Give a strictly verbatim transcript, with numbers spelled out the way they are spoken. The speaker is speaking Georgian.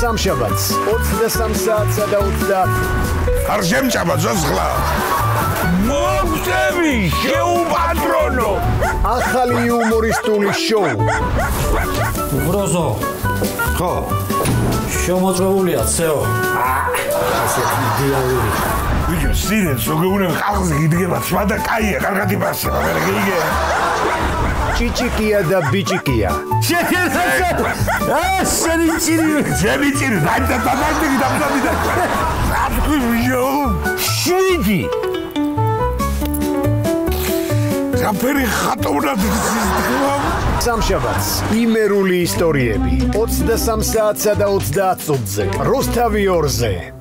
სამშაბათს ოცდასამ საათსა და ოცდაათ. არ შემჭაბა ძოცხლა. მოგვწევი შეუპატრონო. ახალი იუმორისტული შოუ. უბროზო. ხო. შემოწმებულია ცეო. ასეთი იდეალური. ვიჯო სირენ სოგეუნე ხალხს გიდგება სხვა და კაია კარგად იფასება მე გიგე. ჭიჭიკია და ბიჭიკია. შეიძლება ასენი ჭირი ძები ჭირი დაიწყო დაბანდი დაბანდი და აფხი ვიჯო შვიდი საფერი ხატოვნად იცისდება სამშაბათს იმერული ისტორიები ოცდასამ საათსა და ოცდაათ წუთზე როსთავი ორზე.